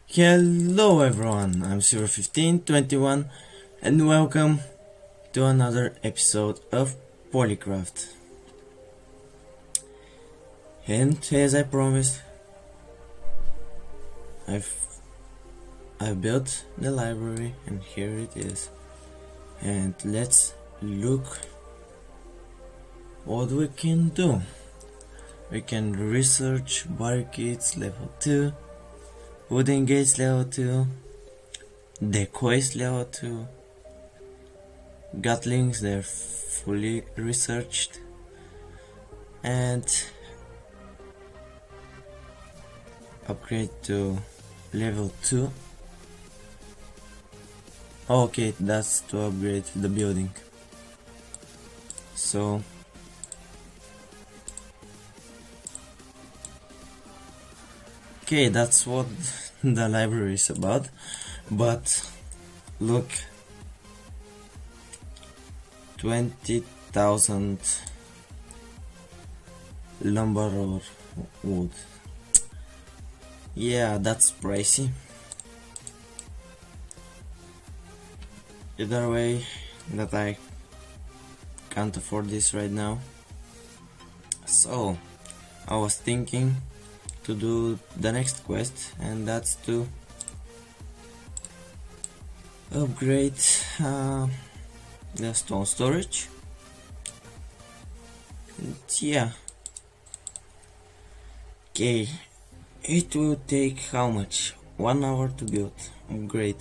Hello everyone, I'm Zero1521 and welcome to another episode of Polycraft. And as I promised, I've built the library and here it is. And let's look what we can do. We can research barricades level 2, wooden gates level 2, decoys level 2, gatlings they're fully researched, and upgrade to level 2. Okay, that's to upgrade the building. So okay, that's what the library is about, but look, 20,000 lumber or wood. Yeah, that's pricey. Either way, that I can't afford this right now. So I was thinking to do the next quest, and that's to upgrade the stone storage. And yeah, okay, it will take how much? 1 hour to build. Upgrade.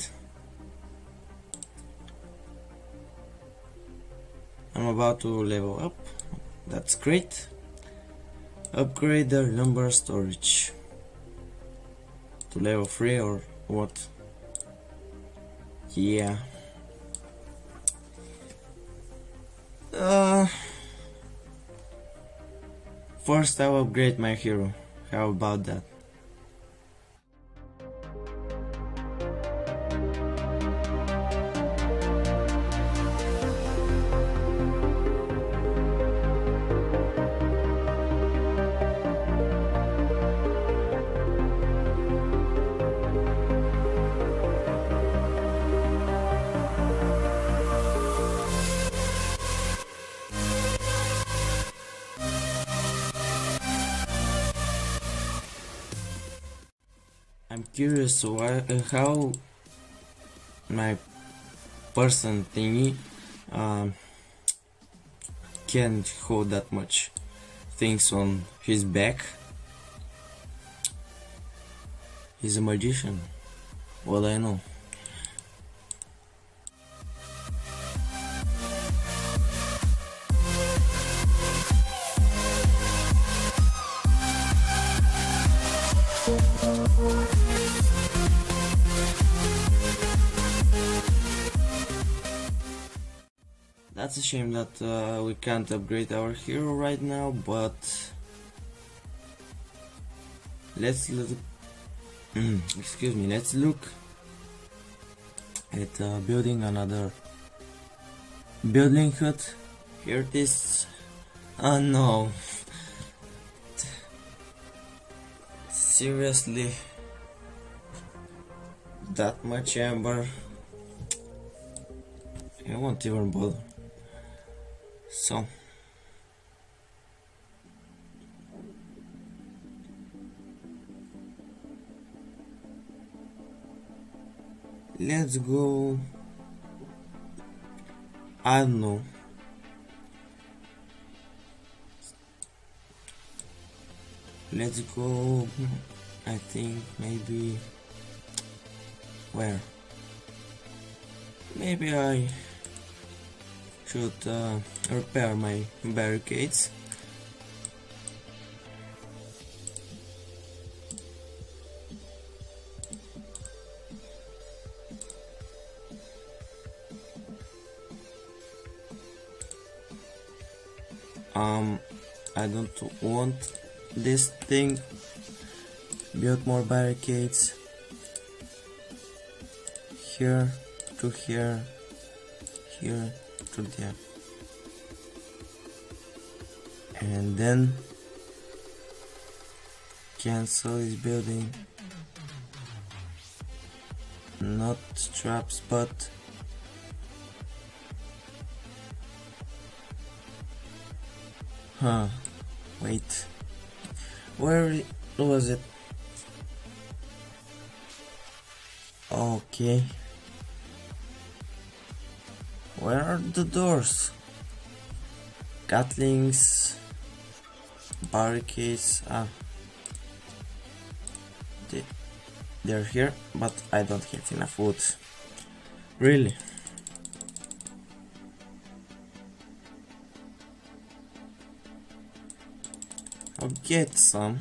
I'm about to level up. That's great. Upgrade the lumber storage to level 3 or what? Yeah. First I'll upgrade my hero. How about that? I'm curious why, how my person thingy can hold that much things on his back. He's a magician. What I know. That's a shame that we can't upgrade our hero right now, but let's look. Excuse me. Let's look at building another building hut. Here it is. Oh no! Seriously, that much amber? I won't even bother. So let's go. I don't know. Let's go. I think maybe where? Maybe I should repair my barricades. I don't want this thing. Build more barricades. Here to here, here to there, and then cancel this building not traps, but wait, where was it? Okay, where are the doors? Gatlings, barricades. They're here, but I don't have enough wood. Really? I'll get some.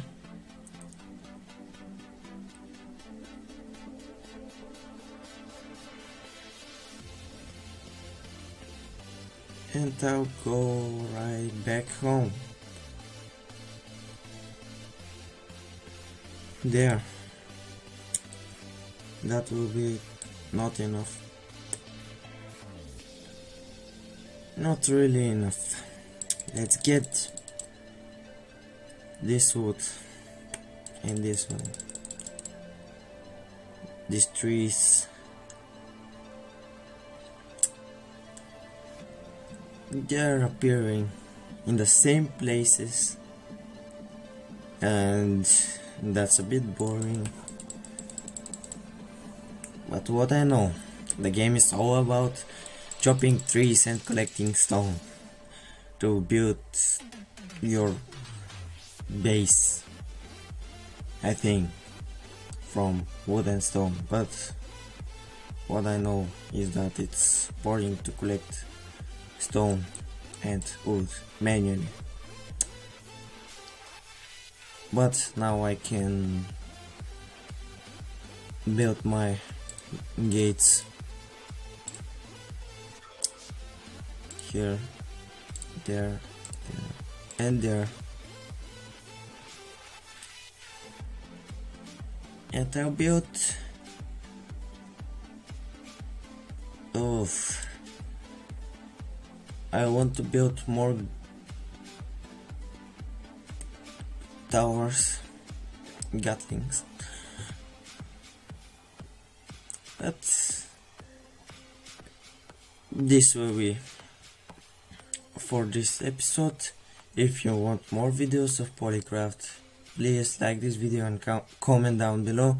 And I'll go right back home. There. That will be not enough. Not really enough. Let's get this wood and this one. These trees. They're appearing in the same places, and that's a bit boring. But what I know, the game is all about chopping trees and collecting stone to build your base, I think, from wood and stone. But what I know is that it's boring to collect stone and wood manually. But now I can build my gates here, there, and there, and I'll build I want to build more towers, gatlings, but this will be for this episode. If you want more videos of Polycraft, please like this video and comment down below.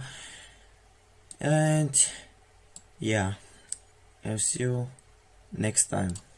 And yeah, I'll see you next time.